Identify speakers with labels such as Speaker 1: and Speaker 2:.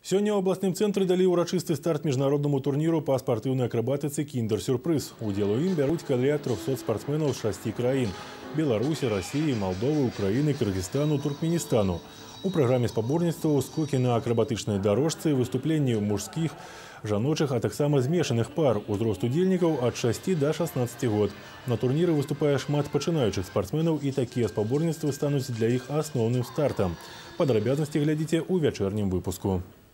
Speaker 1: Сёння ў абласным цэнтры далі ўрачысты старт міжнароднаму турніру па спартыўнай акрабатыцы «Кіндер-сюрпрыз». Удзел у ім бяруць каля 300 спартсменаў з 6 краін – Беларусі, Расіі, Малдовы, Украіны, Кыргызстану, Туркменістану. У праграме спаборніцтваў скокі на акрабатычнай дарожцы, выступленні мужскіх, жаночых, а таксама змешаных пар, узрост удзельнікаў ад 6 до 16 год. На турніры выступае шмат пачынаючых спартсменаў, і такія спаборніцтвы стануць для іх асноўным стартам. Падрабязнасці глядзіце ў вячэрнім выпуску.